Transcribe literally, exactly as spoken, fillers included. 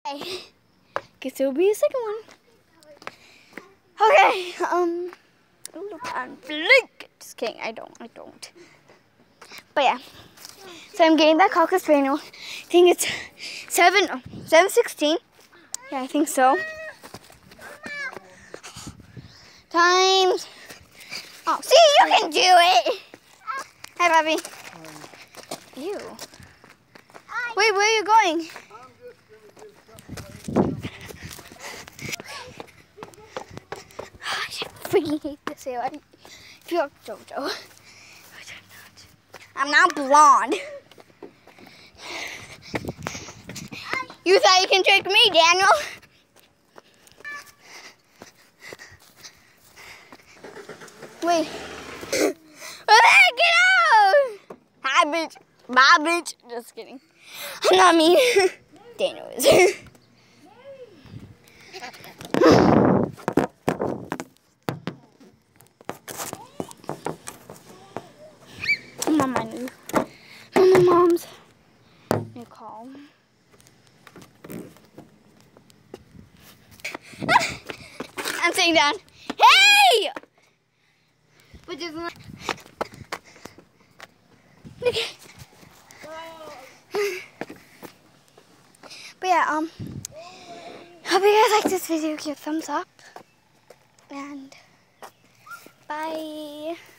Okay. Guess there'll be a second one. Okay, um, look and blink. Just kidding, I don't, I don't. But yeah, so I'm getting that Cocker Spaniel. I think it's seven, oh, seven sixteen. Yeah, I think so. Times. Oh, see, you can do it. Hi, Bobby. Ew. Wait, where are you going? I freaking hate this hair. I feel like JoJo. I'm not blonde. You thought you can trick me, Daniel? Wait. Get out! Hi, bitch. Bye, bitch. Just kidding. I'm not mean. Daniel is. I'm on my new. I'm on my mom's new call. I'm sitting down. Hey! But just like. Okay. But yeah, um, hope you guys like this video. Give a thumbs up. And bye.